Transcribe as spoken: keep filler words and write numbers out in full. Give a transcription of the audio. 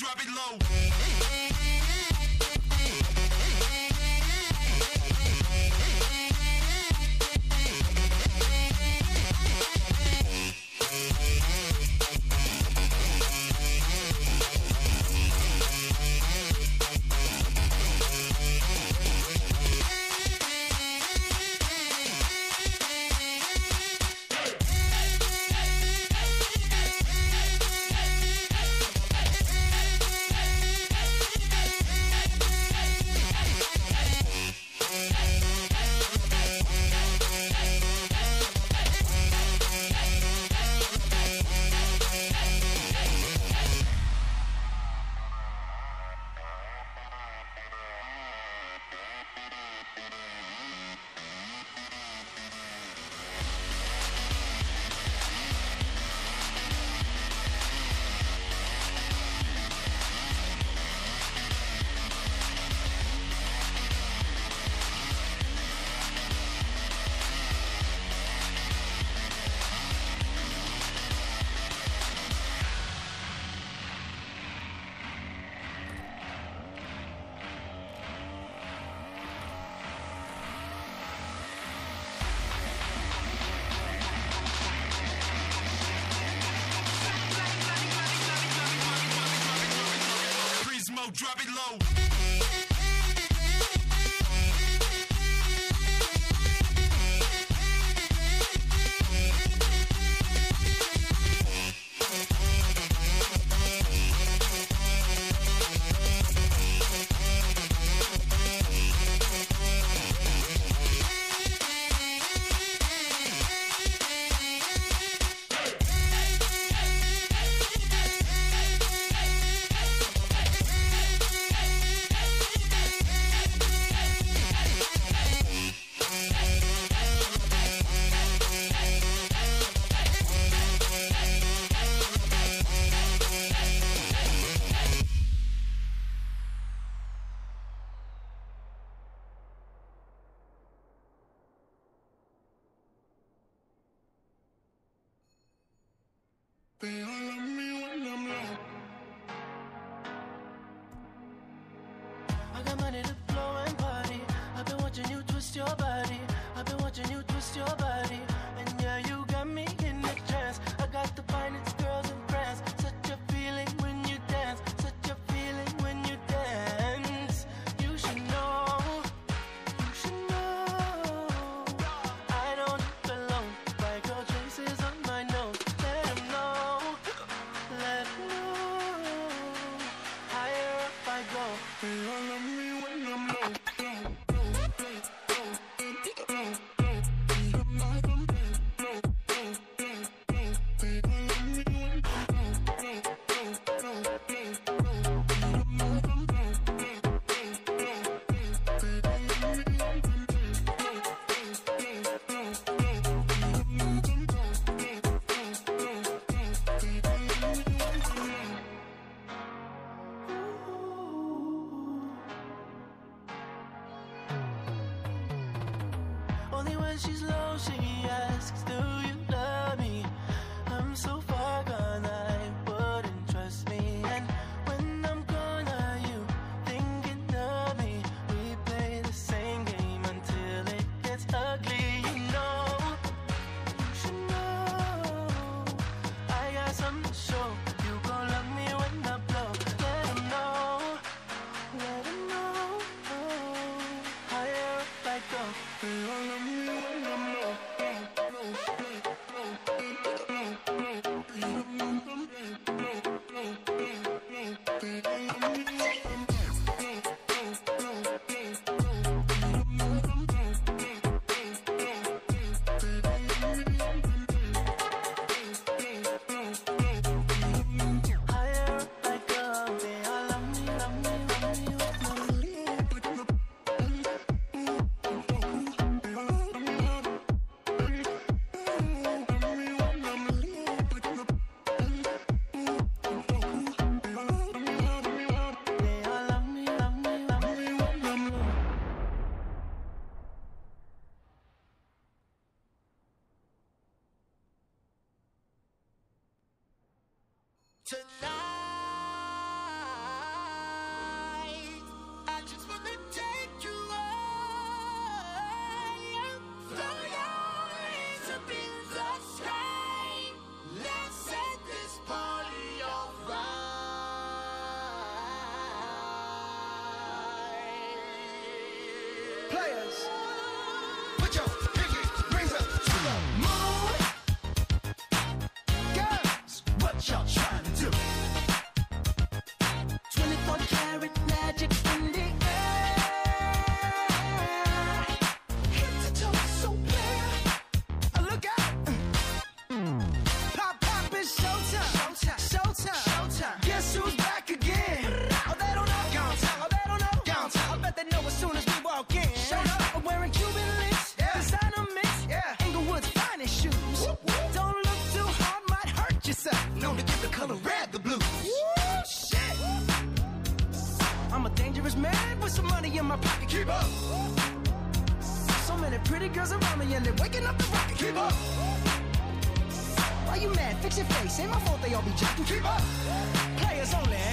drop it low. Drop it low. They all love me when I'm low. I got money to blow and party. I've been watching you twist your body. I've been watching you twist your body. And yeah, you got me in the trance. I got the finest girls in France. Such a feeling when you dance. Such a feeling when you dance. You should know. You should know. I don't belong. White girl traces on my nose. Let 'em know. Let 'em know. Higher up I go. They all love me when I'm low. Only when she's low she asks, do you love me? I'm so far gone I wouldn't trust me. And when I'm gone are you thinking of me? We play the same game until it gets ugly. You know, you should know. I got something to show. You gon' love me when I blow. Let 'em know. Let 'em know. Higher up I go. They all love me when I'm low. Higher up I go. They all love me, love me, love me with my They all love me, love me, love me with my Tonight Players, put your pinky rings up to the moon. Girls, what y'all trying to do? twenty-four karat magic in the air. Head to toe, so clear. Uh, look out. Pop, pop, it's showtime. Showtime, showtime, showtime. Guess who's back again? Oh, they don't know. Gone time. Oh, they don't know. Gone time. I bet they know as soon as we walk in. Show up. I'm wearing Cuban links. Yeah. Designer mix. Yeah. Inglewood's finest shoes. Whoop, whoop. Don't look too hard, might hurt yourself. Known to give the color red the blues. Woo, shit. I'm a dangerous man with some money in my pocket. Keep up. So many pretty girls around me and they're waking up the rocket. Keep up. Why you mad? Fix your face. Ain't my fault they all be jacking. Keep up. Players only.